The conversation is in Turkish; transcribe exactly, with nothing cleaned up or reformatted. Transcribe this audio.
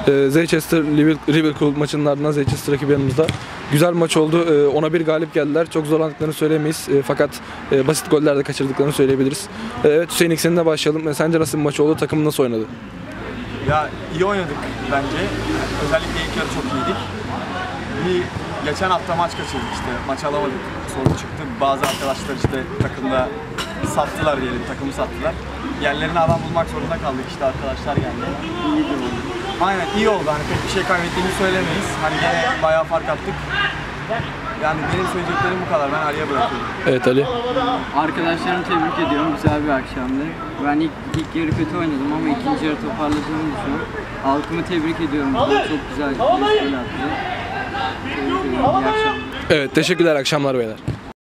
Ee, Zeychester Liverpool maçının ardından Zeychester rakibi yanımızda. Güzel bir maç oldu. Ee, ona bir galip geldiler. Çok zorlandıklarını söyleyemeyiz. Ee, fakat e, basit goller de kaçırdıklarını söyleyebiliriz. Ee, evet Hüseyin, ilk seninle başlayalım. Ee, sence nasıl bir maç oldu? Takım nasıl oynadı? Ya iyi oynadık bence. Özellikle ilk yarı çok iyiydik. Bir geçen hafta maç kaçırdık işte. Maç alamadık. Sorun çıktı. Bazı arkadaşlar işte takımda sattılar diyelim. Takımı sattılar. Yerlerine adam bulmak zorunda kaldık işte, arkadaşlar geldi. İyi de oldu. Aynen iyi oldu. Hani pek bir şey kaybettiğimizi söylemeyiz. Hani gene bayağı fark attık. Yani benim söyleyeceklerim bu kadar. Ben Ali'ye bırakıyorum. Evet Ali. Arkadaşlarımı tebrik ediyorum. Güzel bir akşamdı. Ben ilk, ilk yarı kötü oynadım ama ikinci yarı toparladığımı düşünüyorum. Halkımı tebrik ediyorum. Çok güzel bir gol attı. Tebrik ediyorum. İyi akşamlar. Evet, teşekkürler, akşamlar beyler.